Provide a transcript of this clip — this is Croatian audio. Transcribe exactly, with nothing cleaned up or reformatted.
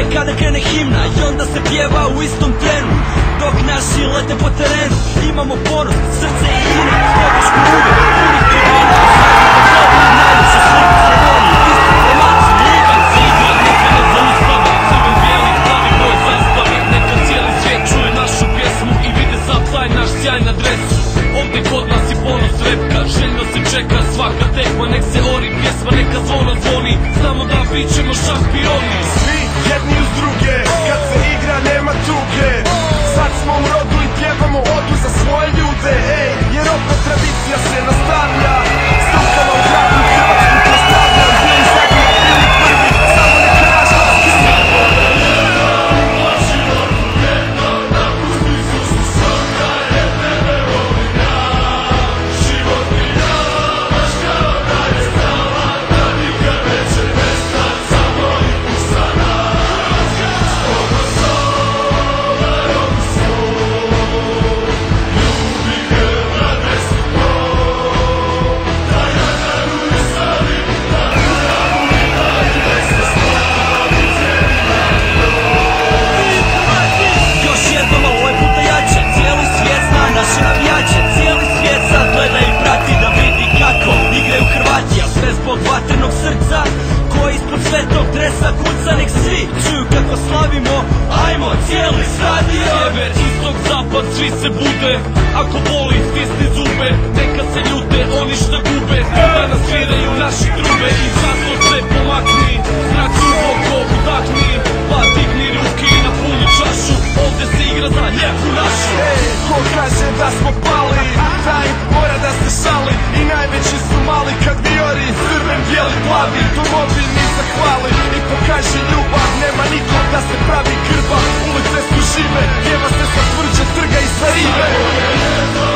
kada krene himna i onda se pjeva u istom trenu, dok naši lete po terenu. Imamo ponos, srce i ime, podršku uvek, punih tribina, najljepšu sliku Slavonije, istu formaciju, ligan se igra, neka ne zaustave, crven, bijeli, plavi boj zastave, neka cijeli svijet čuje našu pjesmu i vide sad taj naš sjaj na dresu. Ovdje kod nas je ponos repka, željno se čeka svaka tekma, nek se ori pjesma, neka zvona zvoni, znamo da bit ćemo šampioni. Svi jedni uz druge, kad se igra nema tuge, sad smo u rodu i pjevamo odu za svoje ljude, ej, jer opet tradicija se nastavlja, stukama u gradu Hrvatsku postavljam, bili zadnji, bili prvi, samo neka naš glas krvi. Vatrenog srca koji ispod svetog dresa kuca, nek svi čuju kako slavimo, ajmo cijeli stadion. Sjever, istok, zapad, svi se bude, ako boli stisni zube, neka se ljute oni što gube, da nas sviraju naši trube i zato se pomakni, zrak duboko udahni, pa digni ruki i napuni čašu, ovdje se igra za lijepu našu. Ej, ko kaže da smo pali, taj mora da se šali i najveći su mali kad viori crven, bijeli, plavi, domovini zahvali i pokaže ljubav, nema nikog da se pravi krva, ulice su žive, pjeva se sa tvrđe trga i sa rive.